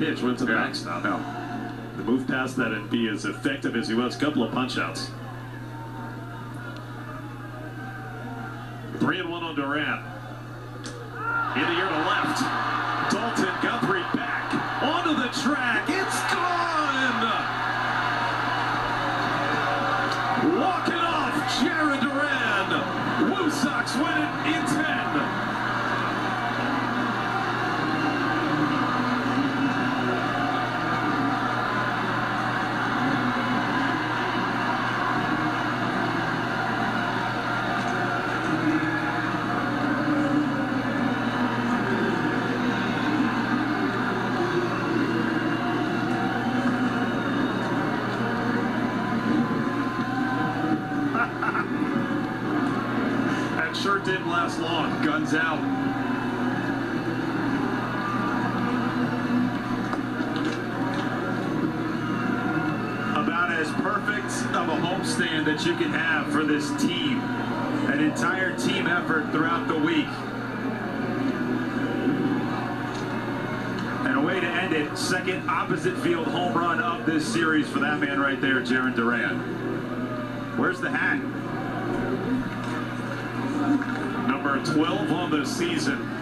pitch, went to the backstop. No. The move past that and be as effective as he was. Couple of punch-outs. 3-1 on Duran. In the air to left. Dalton Guthrie back onto the track. It's gone! Walking off, Jarren Duran. Woo Sox win it in 10. That sure didn't last long. Guns out. About as perfect of a homestand that you can have for this team. An entire team effort throughout the week. And a way to end it, second opposite field home run of this series for that man right there, Jarren Duran. Where's the hat? Number 12 on the season.